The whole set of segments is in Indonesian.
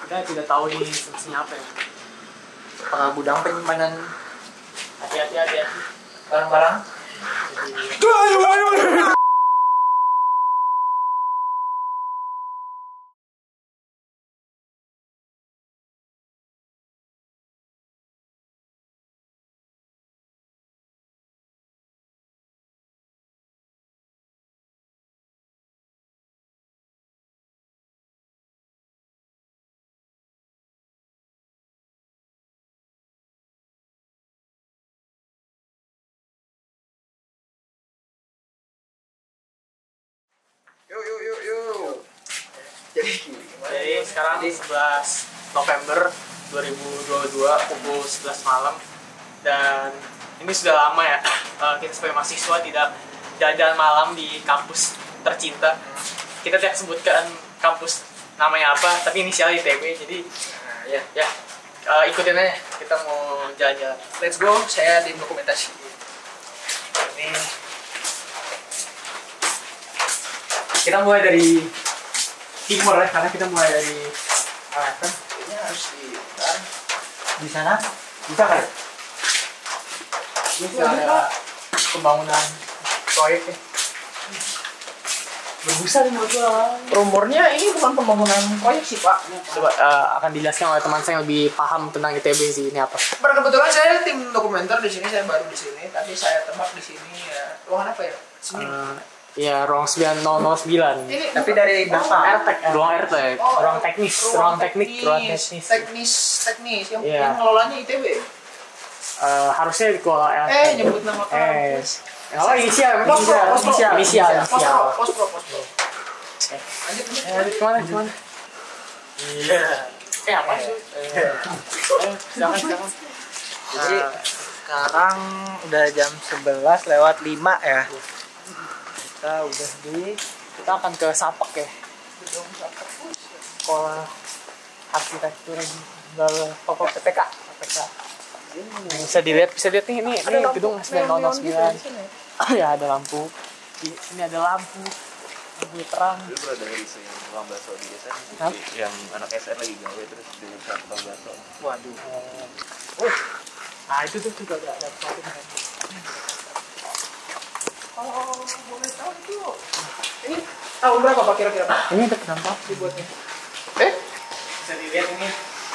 Kita tidak tahu ini fungsinya apa ya. Apakah gudang penyimpanan Hati-hati. barang-barang? Yuk. Jadi sekarang 11 November 2022 pukul 11 malam. Dan ini sudah lama ya kita sebagai mahasiswa tidak jalan malam di kampus tercinta. Kita tidak sebutkan kampus namanya apa, tapi inisial ITB. Jadi ikutin aja, kita mau jalan-jalan. Let's go, saya tim dokumentasi. Ini kita mulai dari timur ya, karena kita mulai dari Alasan. Ini harus Di sana bisa kan? Ini sudah ada pembangunan proyek ya. Berbusa di mulut gua. rumornya ini bukan pembangunan proyek sih Pak. Coba akan dijelaskan oleh teman saya yang lebih paham tentang ITB sih, ini apa? Kebetulan saya tim dokumenter di sini, saya baru di sini. Tadi saya tebak di sini ya. Ruangan apa ya? Sini. Ya, ruang 9009. Ini tapi dari berapa? Ruang RT, ruang teknis, ruang teknik. Teknis Iya. yang ngelolanya ITB. Harusnya dikelola Nyebut nama kampus. Oh, inisial. Pospro. Kemana? Iya. Apa sih? Jangan. Jadi sekarang udah jam 11 lewat 5 ya. Kita akan ke Sapak ya. Sekolah arsitektur PPK. Bisa dilihat nih, ini gedung 909. Ya, ada lampu. Ini ada lampu terang. Dulu ada isu yang tukang bakso di desa, yang anak SR lagi gawe terus dibuka tukang bakso. Waduh. Nah, itu tuh juga ada sesuatu kan. Kalau boleh tahu itu ini tahun berapa Pak kira-kira Pak? Ini ada kenapa Dibuatnya? bisa dilihat ini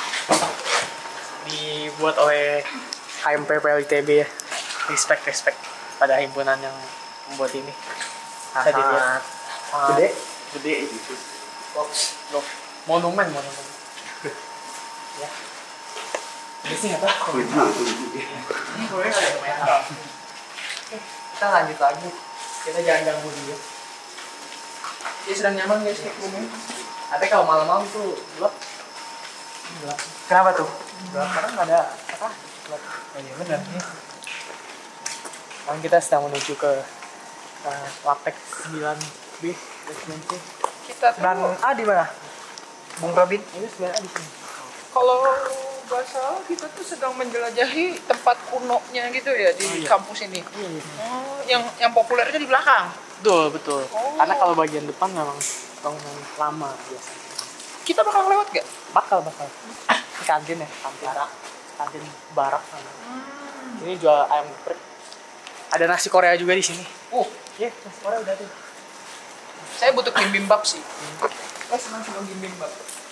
dibuat oleh HMPPL ITB ya. Respect pada himpunan yang membuat ini. Bisa dilihat gede itu. Loh, monumen. Ya. Ini sih nggak tahu. Ini boleh nggak ya lumayan. Kita lanjut lagi. Kita jangan ganggu dia. Dia sedang nyaman guys kayak gini. Tapi kalau malam-malam tuh gelap. Kenapa tuh? Gelap karena nggak ada apa? Gelap. Oh iya benar nih. Sekarang kita sedang menuju ke Laptek 9B Basement C. Kita tuh A di mana? Bung Robin. Ini 9A di sini. Kalau nggak salah kita tuh sedang menjelajahi tempat kunonya gitu ya di kampus ini. Oh, yang populernya di belakang. Betul. Karena kalau bagian depan memang bangunan lama biasanya. Kita bakal lewat gak? Bakal. Ini kantin ya, kantin barak sana. Ini jual ayam geprek. Ada nasi Korea juga di sini. Iya, nasi Korea udah ada. Saya butuh bibimbap sih. Saya senang sama bibimbap.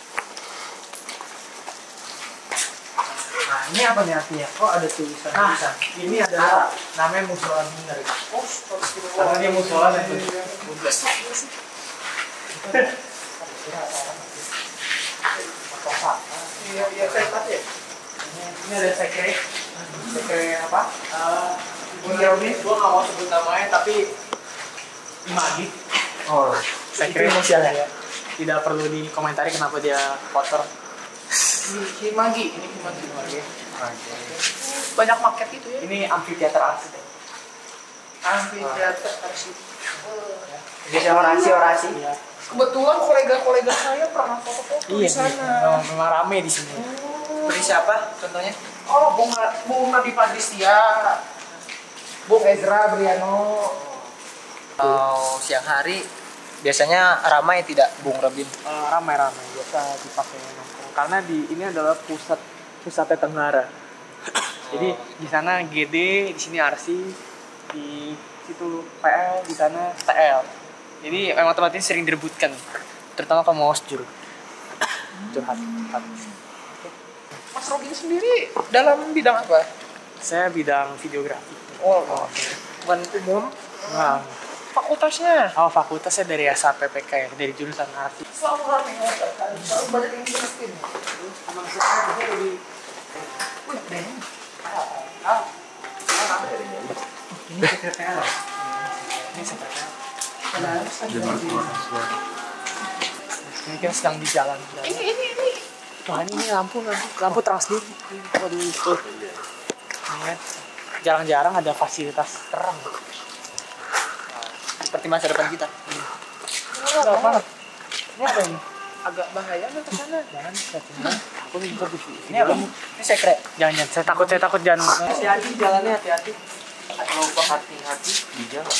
Nah, ini apa nih artinya? Oh, ada tulisan. Ini adalah namanya musola Bundar. Karena dia musola dan Bundar. Iya, saya lihat ya. Ini ada sekre apa? Gua nggak mau sebut namanya, tapi Imagi. Oh, Sekre inisialnya. Tidak perlu dikomentari kenapa dia kotor. Himagi. Banyak market gitu ya. Ini amfiteater arsitek. Amfiteater arsitek. Biasa orasi. Iya. Kebetulan kolega saya pernah foto-foto di sana. Memang rame di sini. Beri siapa contohnya? Oh, Bung Nadi Padristia, Bung Ezra Briano. Siang hari Biasanya ramai tidak, Bung Robin? Ramai-ramai biasa dipakai nongkrong karena ini adalah pusatnya Tenggara. Jadi di sana GD, di sini RC, di situ PL, di sana TL. Jadi memang tempatnya sering direbutkan, terutama kalau mau juru. Curhat. Mas Robin sendiri dalam bidang apa? Saya bidang videografi. Oh, bukan umum. Nah, Fakultasnya? fakultasnya dari SAPPK ya, dari jurusan arti. Selalu ramai kan? Selalu banyak yang dijelaskan. Sama saya juga lebih. Wih, deh. Ini SPPL. Ini SPPL. Ini kan sedang di jalan. Ini. Wah ini lampu transmit. Waduh itu. Ingat, jarang-jarang ada fasilitas terang. Seperti masa depan kita. Enggak banget. Ini apa ini? Agak bahaya nggak ke sana? Jangan lihat. Aku juga di Ini apa? Ini sekret. Jangan. Saya takut jangan. Hati-hati jalannya, hati-hati. Kalau lupa hati-hati di jalan.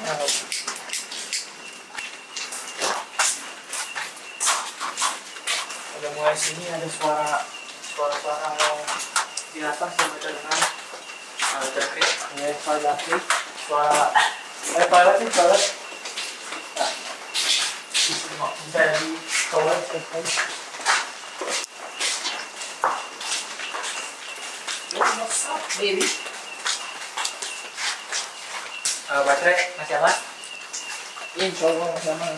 Udah mulai sini ada suara di atas yang kita dengar. Ada jangkrik. Ya, suara jangkrik. Toilet. Nah, bisa di toilet sekali. What's up, baby? Baterai masih aman? Insya Allah masih aman.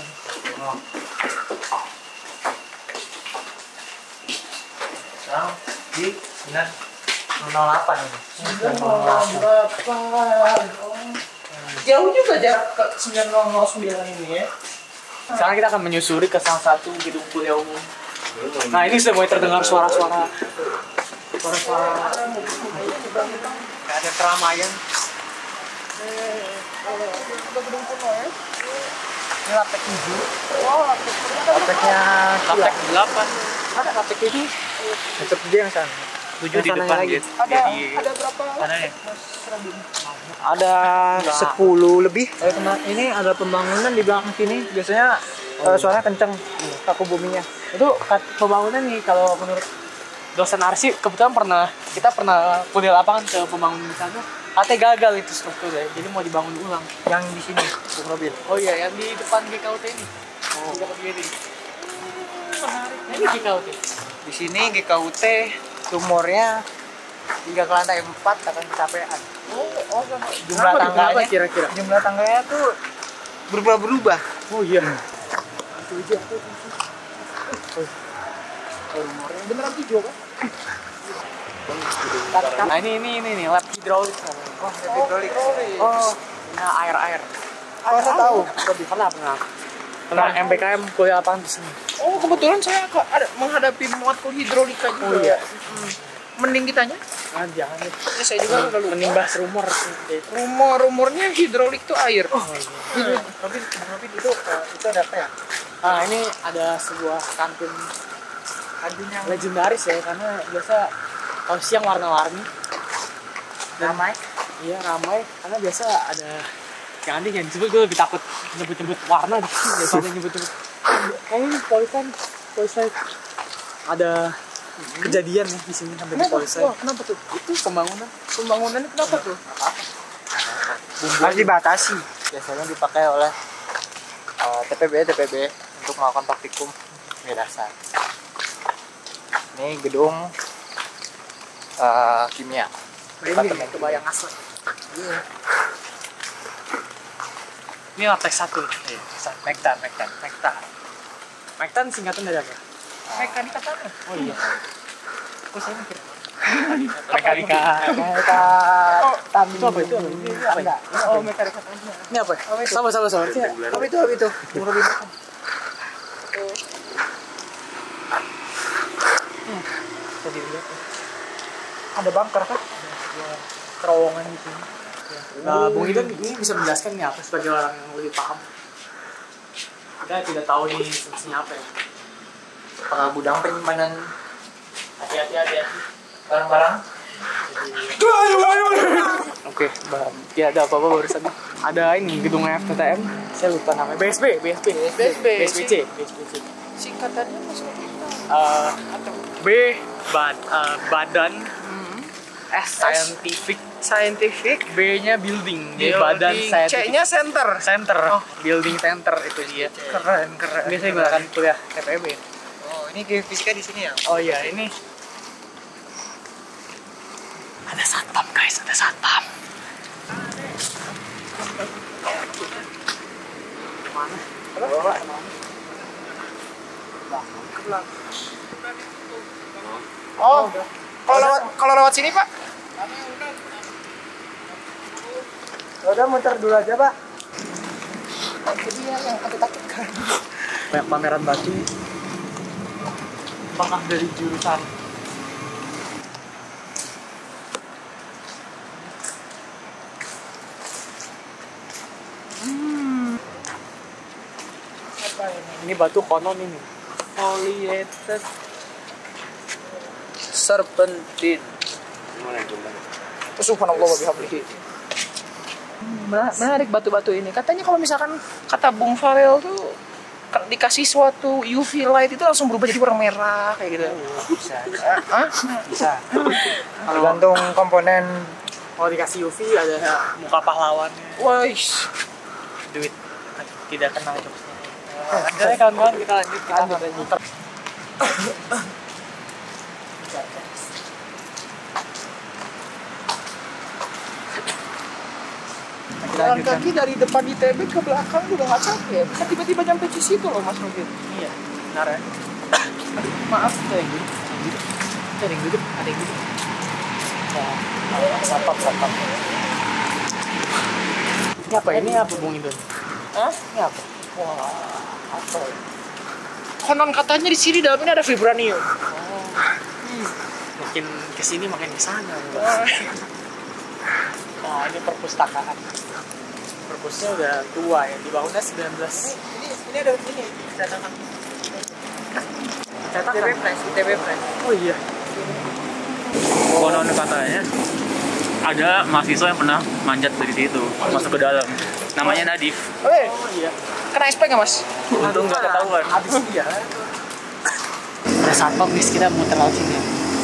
Sekarang di 908 ini. 908. Jauh juga jarak ke 909 ini ya. Sekarang kita akan menyusuri ke salah satu gedung kuliah umum. Nah ini sudah mulai terdengar suara-suara. Kayak ada keramaian. Gedung kuno ya. Ini laptek 7. Oh, Lapteknya laptek 8. ada laptek ini. Laptek dia yang sana. 7 di depan gitu. Ada berapa? Mana ya? Mas Robin? Ada 10 lebih. Ini ada pembangunan di belakang sini. Biasanya suaranya kenceng kaku buminya. Itu pembangunan nih kalau menurut dosen arsip kebetulan kita pernah kuliah lapangan ke pembangunan di sana. Katanya gagal itu strukturnya, jadi mau dibangun ulang. Yang di sini, Bung Robin. Oh iya, yang di depan GKUT ini. Di depan GKUT ini. Menarik. Ini GKUT. Di sini GKUT tumornya hingga ke lantai 4 akan kecapean. Oh, sama. Jumlah tangganya kira-kira. Jumlah tangganya tuh berubah-berubah. Oh iya. Itu aja aku. Rumornya beneran 7 kan? Nah ini nih lab hidrolik. Oh, hidrolik. Oh, nah air. Saya tahu. Pernah MPKM kuliah apaan di sini? Oh, kebetulan saya ada menghadapi matkul hidrolika juga. Oh iya. Mending ditanya. Ah, jangan deh. Ya, saya juga udah lupa. Menimbas rumor. Rumornya hidrolik tuh air. Oh iya. Tapi itu ada apa ya? Ah ini ada sebuah kantin yang legendaris ya karena biasa kalau siang warna-warni. ramai. Iya ramai karena biasa ada jangan disebut, gue lebih takut nyebut warna di sini daripada nyebut kayaknya ini polisi ada kejadian ya di sini sampai di polisi. Kenapa tuh? Itu pembangunannya Kenapa tuh? harus dibatasi. Biasanya dipakai oleh TPB untuk melakukan praktikum dasar. Ini gedung kimia. Ini kebayang asli. Iya. Ini laptek 1. Mektan. Mektan singkatan dari apa? Mekanika tanah. Oh iya. Kok saya mikir? Mekanika. Itu apa itu? Ini apa ya? Oh, mekanika tanah. Ini apa? Sabar. Apa itu? Bung Robin. Tadi lihat ya. Ada bunker kan? Sebuah terowongan di sini. Nah, Bung Idan ini bisa menjelaskan nih apa sebagai orang yang lebih paham. Kita tidak tahu nih fungsinya apa ya. Apakah gudang penyimpanan Hati-hati. barang-barang? Oke, ya ada apa-apa barusan. Ada ini gedung FTTM, saya lupa namanya. BSB. BSBC. Singkatannya maksudnya kita. Badan. S scientific. B-nya building. Jadi badan scientific. C-nya center. Building center itu dia. Keren. Biasanya gunakan kuliah TPB. Oh, ini geofisika di sini ya? Oh iya, ini ada satpam guys, ada satpam. Mana? Oh, kalau lewat sini Pak? Udah muter dulu aja Pak. Jadi yang aku takutkan. Banyak pameran batu. Apakah dari jurusan? Apa ini batu konon ini. Foliated Serpentine. Subhanallah wa bihamdihi. Menarik batu-batu ini. Katanya kalau misalkan kata Bung Farel tuh dikasih suatu UV light itu langsung berubah jadi warna merah kayak gitu. Bisa. Tergantung komponen. Kalau dikasih UV ada muka pahlawannya. Wais. Duit. Tidak kenal jokesnya. Jadi kawan-kawan kita lanjut. Jalan kaki dari depan ITB ke belakang juga nggak capek. Bisa tiba-tiba nyampe di situ loh Mas Nugir. Iya, benar ya. Maaf, ada yang duduk. Satpam. Ini apa? Ini apa Bung Indon? Hah? Ini apa? Wah, apa ya? Konon katanya di sini dalamnya ada vibranium. Makin kesini makin kesana. Nah, ini perpustakaan. Perpusnya udah tua ya, dibangunnya 19. Ini ada ini cetakan. ITB Press. Oh iya. Konon katanya ada mahasiswa yang pernah manjat dari situ masuk ke dalam. Namanya Nadif. Oh iya. Kena SP nggak Mas? Untung nggak ketahuan. Habis dia. Ada satpam guys, kita muter laut sini.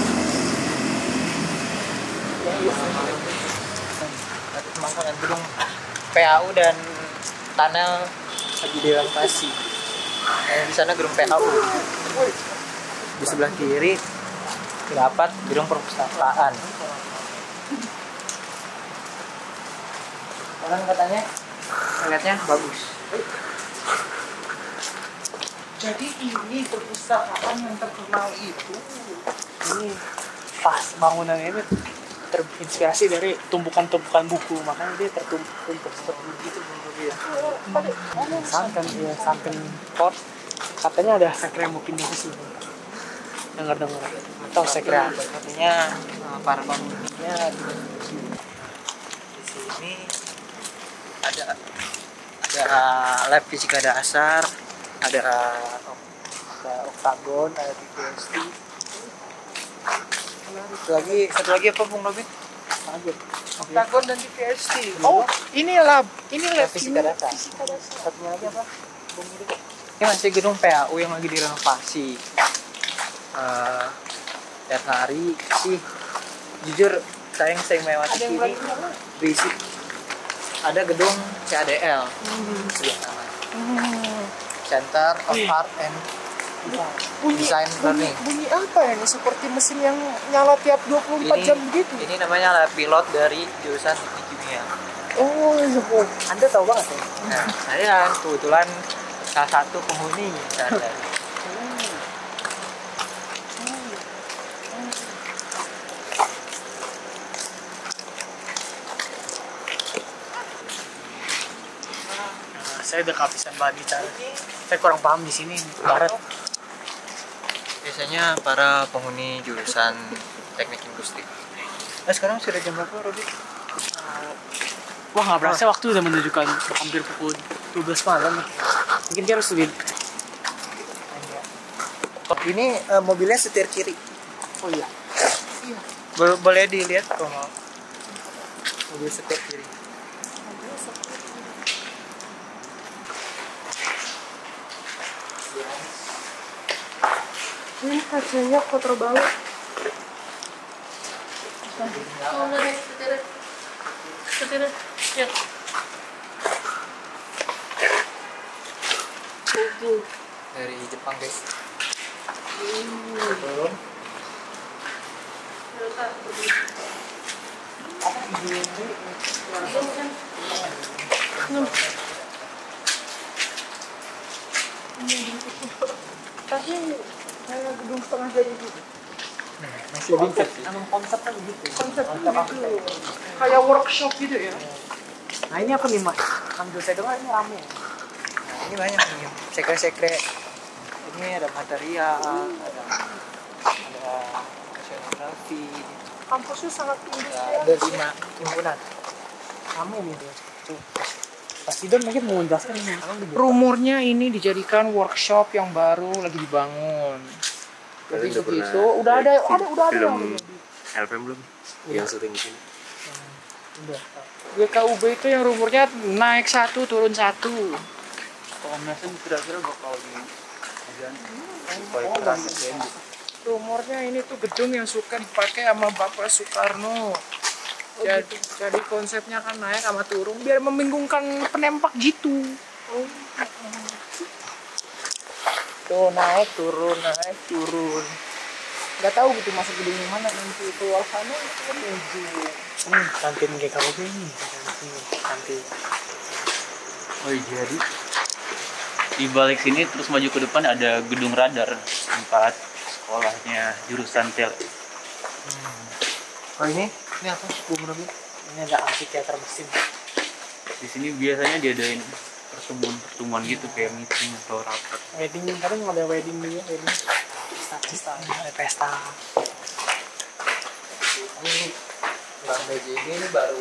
Pembangunan gedung PAU dan tunnel Lagi direnovasi. di sana gedung PAU. Di sebelah kiri Terdapat gedung perpustakaan. Orang katanya ngeliatnya bagus. Jadi ini perpustakaan yang terkenal itu. ini pas bangunannya ini terinspirasi dari tumpukan-tumpukan buku, makanya dia tertumpuk seperti itu bentuknya. Sunken Court. Katanya ada sekre yang mau pindah ke sini. Dengar atau sekre Katanya para penghuninya di sini ada lab fisika dasar, ada oktagon, ada PhD. Satu lagi apa Bung Robin? Oktagon dan PhD. Oh, ini lab fisika dasar. Satunya lagi apa? Ini masih gedung PAU yang lagi direnovasi. Tiap hari sih, jujur saya melewati ini berisik. Ada gedung CADL, sebelah kanan. Center of Art and Design Learning. Bunyi apa ya? Ini seperti mesin yang nyala tiap 24 jam begitu. Ini namanya lab pilot dari jurusan teknik kimia. Oh, iya. Anda tahu banget ya? Nah, saya kebetulan salah satu penghuni sana. Saya udah kehabisan bahan bicara. Saya kurang paham di sini barat. Biasanya para penghuni jurusan teknik industri. Nah, sekarang sudah jam berapa, Robi? Wah, nggak berasa waktu udah menunjukkan hampir pukul 12 malam. Mungkin dia harus lebih. Ini mobilnya setir kiri. Oh iya. Boleh dilihat kalau mau. Mobil setir kiri. Ini kacanya kotor banget. Setirnya. Ya. Dari Jepang guys. Tapi kayak gedung setengah jadi gitu. Masih vintage. Emang konsepnya begitu. Konsepnya gitu. Kayak workshop gitu ya. Nah ini apa nih Mas? Ambil saya dengar ini rame. Nah, ini banyak nih sekre-sekre. Ini ada material, ada oceanografi, Kampusnya sangat industrial. ada 5 himpunan. Rame nih dia. Tuh. Pasti Don mungkin mau menjelaskan ini. Rumornya ini dijadikan workshop yang baru lagi dibangun. Jadi Kalian udah begitu, pernah udah ada film yang LPM belum? Yang syuting di sini. Udah. GKUB itu yang rumornya naik 1 turun 1. Komnasen kira-kira bakal di supaya kerasa gitu. Rumornya ini tuh gedung yang suka dipakai sama Bapak Soekarno. Jadi konsepnya kan naik sama turun biar membingungkan penempak gitu. Tuh naik turun. Nggak tahu gitu masuk gedung yang mana nanti keluar sana itu kan menuju. Kantin GKUB ini. Kantin. Oh iya, jadi di balik sini terus maju ke depan ada gedung radar tempat sekolahnya jurusan tele. Oh ini Ini apa? Bumrumi. Ini ada amfiteater mesin. Di sini biasanya diadain pertemuan gitu kayak meeting atau rapat. Wedding, kadang ada wedding juga, wedding. Pesta, ada pesta. ini Bang BJB ini baru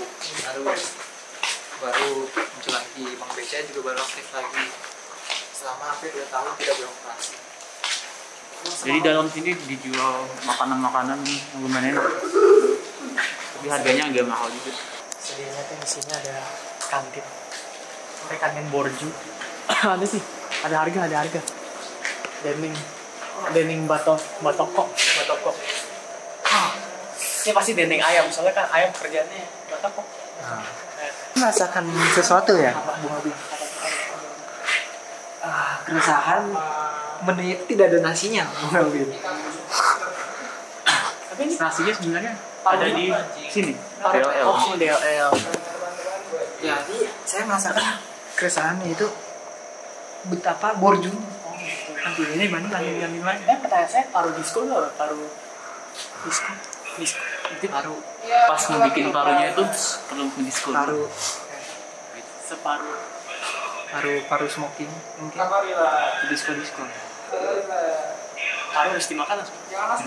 muncul lagi. Bang BC juga baru aktif lagi selama hampir 2 tahun tidak beroperasi. Jadi dalam sini dijual makanan-makanan yang lumayan enak. Tapi harganya agak mahal juga. Sedianya tuh di sini ada kantin. Sampai kantin borju. Ada sih, ada harga. Dening batokok. Ini pasti dendeng ayam, soalnya kan ayam kerjanya batokok. Merasakan sesuatu ya, Bung Abi? Keresahan menu itu tidak ada nasinya, Bung Abi. Tapi ini Nasinya sebenarnya ada di sini. DLL. Oh, DLL. Jadi saya merasakan keresahannya itu betapa borjunya. Kantin ini dibanding kantin-kantin lain. Pertanyaan saya paru disco loh, paru disco. Itu pas mau bikin parunya itu perlu diskon. Paru smoking mungkin. Diskon. Paru harus dimakan langsung.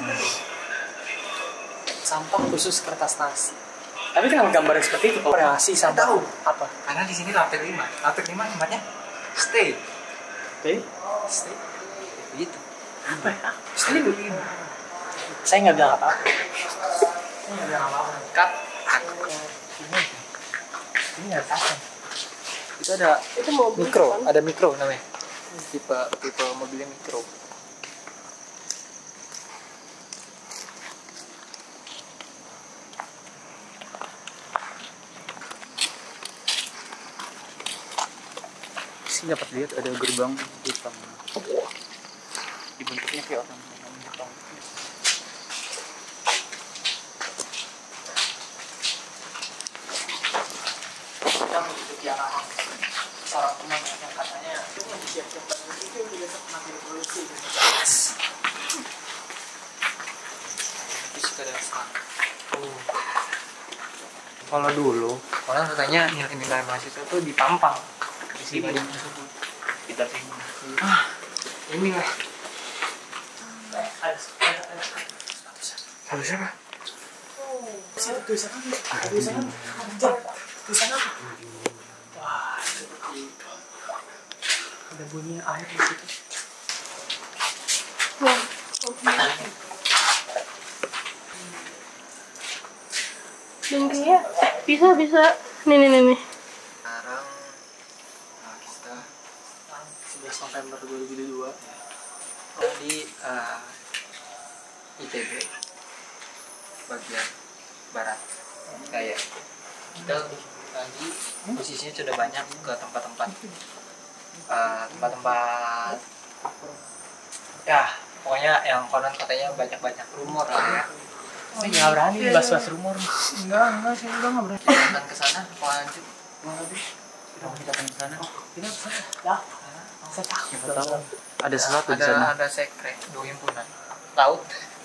Sampah khusus kertas nasi. Tapi dengan gambar seperti itu, kreasi sampah. Tahu. Apa? Karena di sini laptop 5. Laptop 5 namanya stay. Oke. Stay. Begitu. Apa ya? Stay 5. Saya nggak bilang apa-apa. Cut. Ini nggak pasang. Itu ada Itu mobil mikro, kan? ada mikro namanya. Tipe mobilnya mikro. Sih dapat lihat ada gerbang hitam. Dibentuknya kayak orang Jepang. Kita begitu tiara seorang teman yang katanya itu yang siap-siap itu juga pernah revolusi. Fisika dasar. Kalau dulu orang katanya nilai-nilai mahasiswa itu ditampang di sini. Kita sini. Ini lah. Harus apa? Tulisan apa? Wah, ada bunyi air di situ. Dengkinya bisa. Nih. Sekarang kita 11 November 2022 di ITB bagian barat. Kayak kita lagi posisinya sudah banyak ke tempat-tempat ya pokoknya yang konon katanya banyak rumor lah ya. saya nggak berani bahas rumor. Enggak sih, enggak berani. Kita ke sana, lanjut. Kita ke sana. Ya saya takut. Ada sesuatu di sana. Ada sekret, dua himpunan. Laut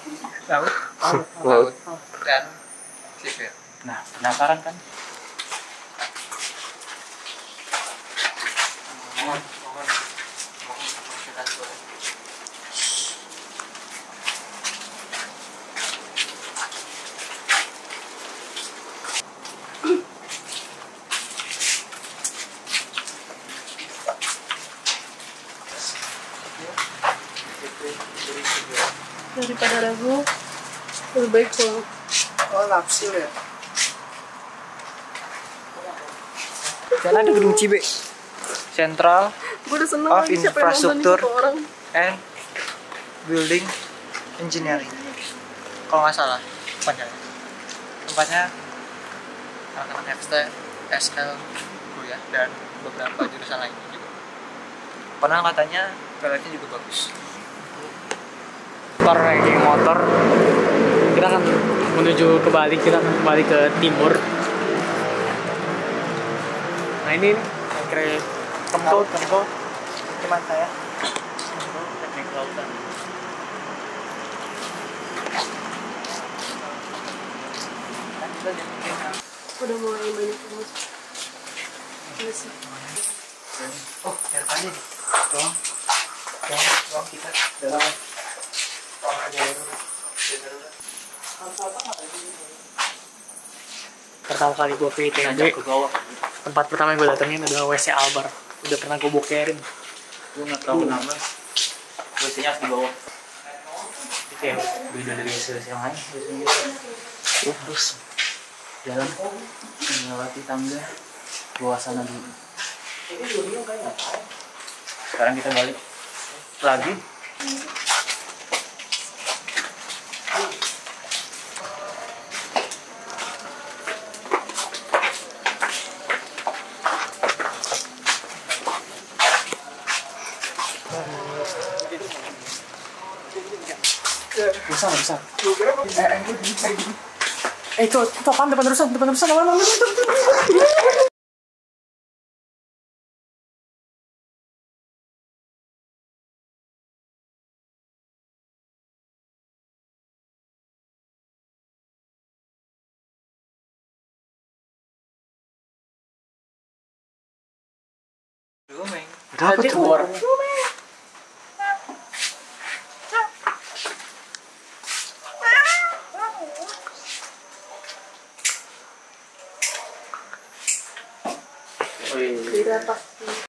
dan sipil. Nah, penasaran kan? Mohon. Daripada ragu, lebih baik pulang. Oh, lapsil ya. Jalan ada gedung Cibe. Central Gue udah seneng of lagi siapa yang nonton Infrastructure itu orang. and Building Engineering. Kalau nggak salah, tempatnya anak-anak FT, SL, kuliah dan beberapa jurusan lainnya juga. Karena katanya toiletnya juga bagus. Motor naik motor. Kita akan menuju ke Bali. Kita akan kembali ke timur. Nah ini kira kentut. Teman saya. Teknik lautan. Udah mulai banyak banget. Masih. Oh, air panas nih. Tolong kita dalam. Tolong aja Pertama kali gue ke ITB, Ngajak ke bawah. tempat pertama yang gue datengin adalah WC Albar. Udah pernah gue bokerin. Gue nggak tahu nama. WC-nya harus di bawah. Itu ya. Beda dari WC yang lain. Terus jalan melewati tangga bawah sana dulu. Sekarang kita balik lagi. Bisa. Itu apaan depan terusan. Udah apa tuh? Di atas.